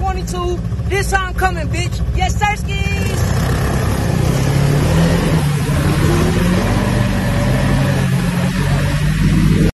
2022. This time coming, bitch. Yes, sir, skis.